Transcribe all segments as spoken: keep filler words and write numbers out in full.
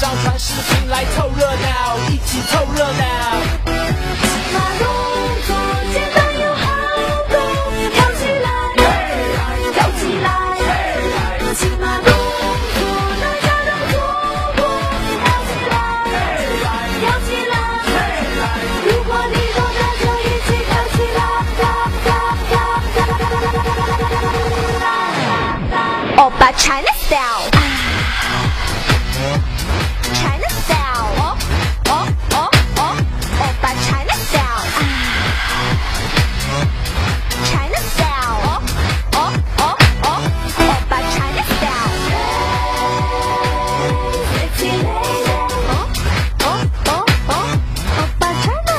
上传视频来凑热闹，一起凑热闹。 骑马动作简单又好动，跳起来，跳起来，骑马动作大家都做过，跳起来，跳起来，如果你懂得就一起跳起来，欧巴 China Style。China Style， 哦哦哦哦，欧巴 China Style， China Style， 哦哦哦哦，欧巴 China Style，Sexy lady， 哦哦哦哦，欧巴 China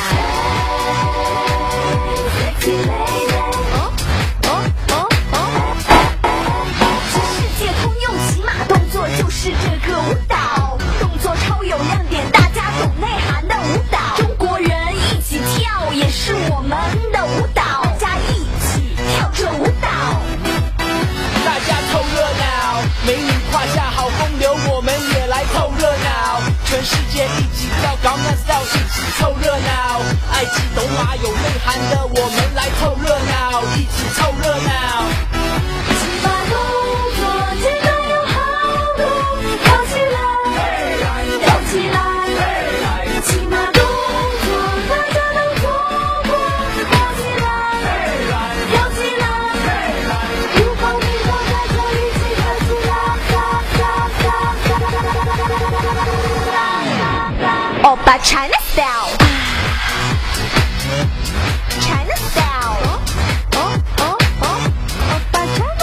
Style，Sexy lady， 哦哦哦哦，是世界通用骑马动作，就是这个舞蹈。有亮点，大家懂内涵的舞蹈，中国人一起跳也是我们的舞蹈，大家一起跳这舞蹈， 大家凑热闹，美女胯下好风流，我们也来凑热闹，全世界一起跳港南 style， 一起凑热闹，爱骑懂马有内涵的，我们来凑热闹，一起凑热闹。 骑马动作简单又好动，跳起来。起来，骑马动作大家都做过，跳起来，跳起来，如果你懂得就一起跳起来，欧巴 China Style，China Style， 哦哦哦，欧巴 China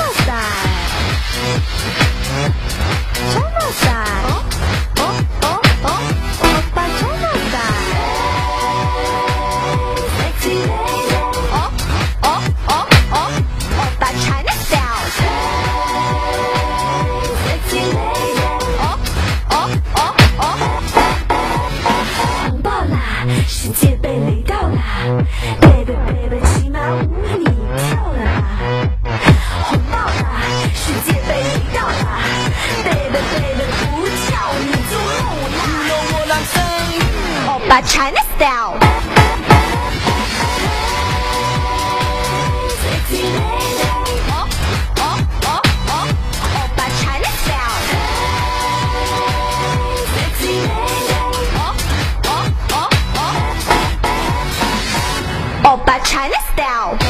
Style，China Style， 哦。世界被雷到了 ，baby baby 骑马舞你跳了吧？红爆了，世界被雷到了 ，baby baby 不跳你就后啦。欧巴 China Style。Sexy lady， 哦哦哦哦，欧巴 China Style。Sexy lady， 哦哦哦哦。欧巴 China Style。